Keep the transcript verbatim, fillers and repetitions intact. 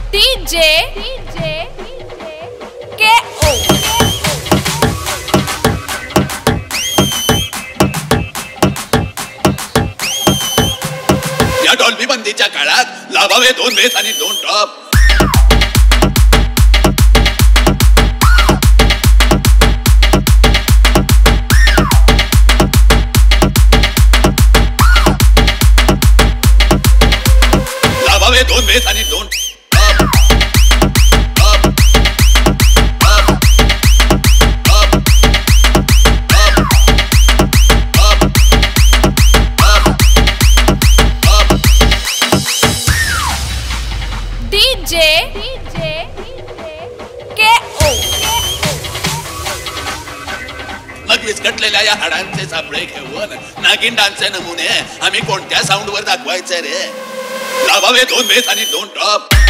DJ के ओ या Dolby बंदीच्या काळात लावावे दोन बेस आणि दोन टॉप. लावावे दोन बेस आणि दोन डीजे के ओ. मग विस्कटलेल्या या हाडांचे सापळे घेऊन नागिंडांचे नमुने आम्ही कोणत्या साऊंड वर दाखवायचे रे? लावावे दोन बेस आणि दोन टॉप.